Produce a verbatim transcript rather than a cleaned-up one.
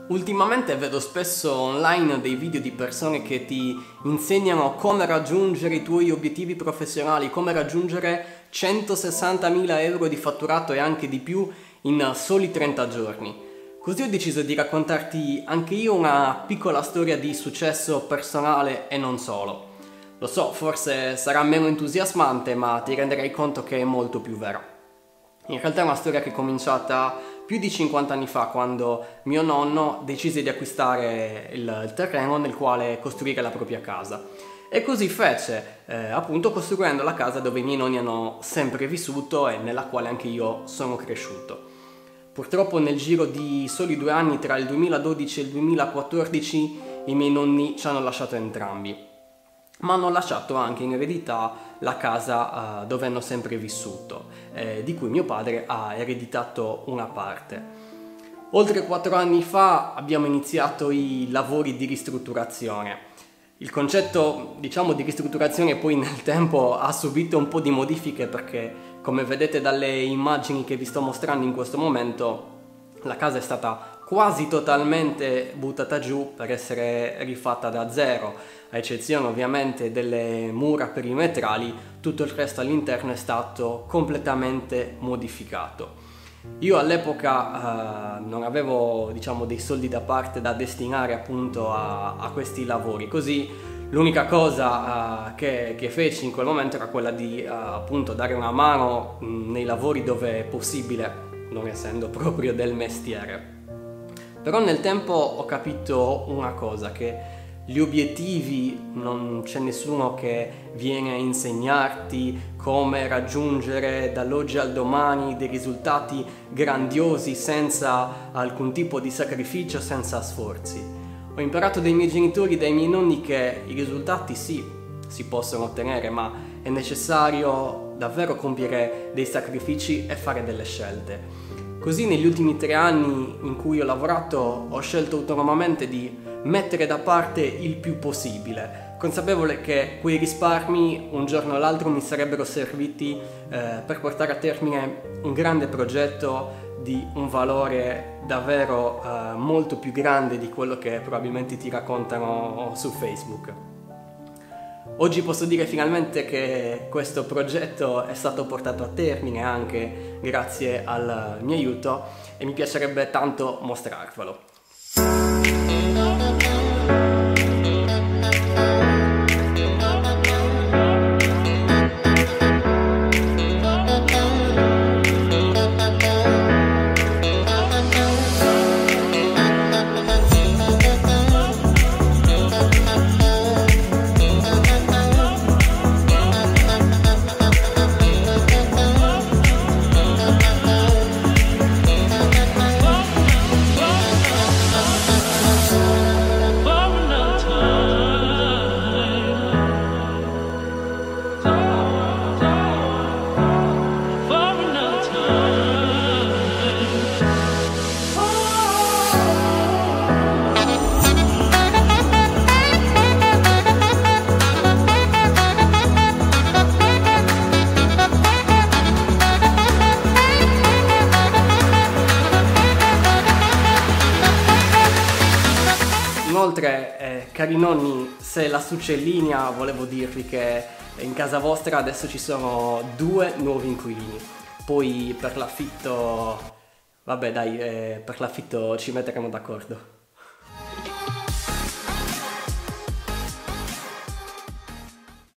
Ultimamente vedo spesso online dei video di persone che ti insegnano come raggiungere i tuoi obiettivi professionali, come raggiungere centosessantamila euro di fatturato e anche di più in soli trenta giorni. Così ho deciso di raccontarti anche io una piccola storia di successo personale e non solo. Lo so, forse sarà meno entusiasmante, ma ti renderai conto che è molto più vera. In realtà è una storia che è cominciata più di cinquanta anni fa, quando mio nonno decise di acquistare il, il terreno nel quale costruire la propria casa. E così fece, eh, appunto costruendo la casa dove i miei nonni hanno sempre vissuto e nella quale anche io sono cresciuto. Purtroppo nel giro di soli due anni, tra il duemiladodici e il duemilaquattordici, i miei nonni ci hanno lasciato entrambi, ma hanno lasciato anche in eredità la casa uh, dove hanno sempre vissuto, eh, di cui mio padre ha ereditato una parte. Oltre quattro anni fa abbiamo iniziato i lavori di ristrutturazione. Il concetto, diciamo, di ristrutturazione poi nel tempo ha subito un po' di modifiche perché, come vedete dalle immagini che vi sto mostrando in questo momento, la casa è stata quasi totalmente buttata giù per essere rifatta da zero, a eccezione ovviamente delle mura perimetrali. Tutto il resto all'interno è stato completamente modificato. Io all'epoca eh, non avevo, diciamo, dei soldi da parte da destinare appunto a, a questi lavori, così l'unica cosa uh, che, che feci in quel momento era quella di uh, appunto dare una mano mh, nei lavori dove è possibile, non essendo proprio del mestiere. Però nel tempo ho capito una cosa, che gli obiettivi non c'è nessuno che viene a insegnarti come raggiungere dall'oggi al domani dei risultati grandiosi senza alcun tipo di sacrificio, senza sforzi. Ho imparato dai miei genitori, dai miei nonni, che i risultati sì, si possono ottenere, ma è necessario davvero compiere dei sacrifici e fare delle scelte. Così negli ultimi tre anni in cui ho lavorato ho scelto autonomamente di mettere da parte il più possibile, consapevole che quei risparmi un giorno o l'altro mi sarebbero serviti eh, per portare a termine un grande progetto di un valore davvero eh, molto più grande di quello che probabilmente ti raccontano su Facebook. Oggi posso dire finalmente che questo progetto è stato portato a termine anche grazie al mio aiuto e mi piacerebbe tanto mostrarvelo. Inoltre, eh, cari nonni, se la succe in linea, volevo dirvi che in casa vostra adesso ci sono due nuovi inquilini. Poi per l'affitto, vabbè dai, eh, per l'affitto ci metteremo d'accordo.